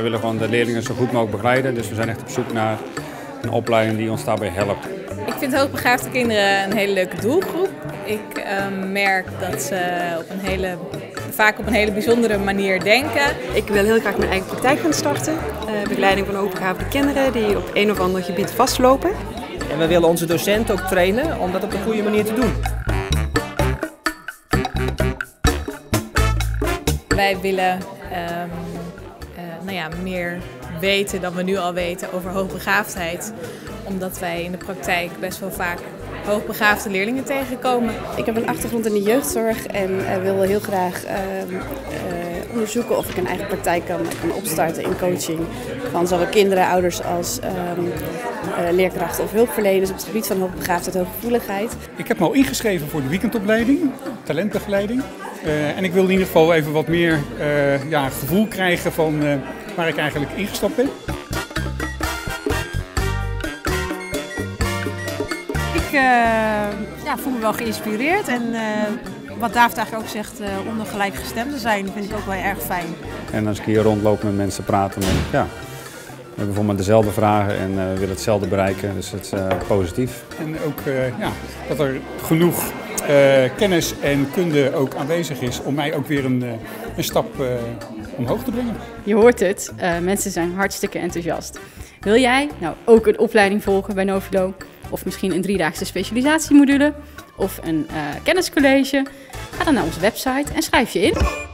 willen gewoon de leerlingen zo goed mogelijk begeleiden. Dus we zijn echt op zoek naar een opleiding die ons daarbij helpt. Ik vind hoogbegaafde kinderen een hele leuke doelgroep. Ik merk dat ze vaak op een hele bijzondere manier denken. Ik wil heel graag mijn eigen praktijk gaan starten. Begeleiding van hoogbegaafde kinderen die op een of ander gebied vastlopen. En we willen onze docenten ook trainen om dat op de goede manier te doen. Wij willen meer weten dan we nu al weten over hoogbegaafdheid. Omdat wij in de praktijk best wel vaak hoogbegaafde leerlingen tegenkomen. Ik heb een achtergrond in de jeugdzorg en wil heel graag onderzoeken of ik een eigen praktijk kan opstarten in coaching van zowel kinderen, ouders als leerkrachten of hulpverleners op het gebied van hoogbegaafdheid en hooggevoeligheid. Ik heb me al ingeschreven voor de weekendopleiding, talentbegeleiding. En ik wil in ieder geval even wat meer gevoel krijgen van waar ik eigenlijk ingestapt ben. Ik voel me wel geïnspireerd en wat David eigenlijk ook zegt, onder gelijkgestemden zijn, vind ik ook wel erg fijn. En als ik hier rondloop met mensen praten, dan we hebben bijvoorbeeld dezelfde vragen en we willen hetzelfde bereiken, dus het is positief. En ook dat er genoeg kennis en kunde ook aanwezig is om mij ook weer een stap omhoog te brengen. Je hoort het, mensen zijn hartstikke enthousiast. Wil jij nou ook een opleiding volgen bij Novilo? Of misschien een 3-daagse specialisatiemodule of een kenniscollege? Ga dan naar onze website en schrijf je in.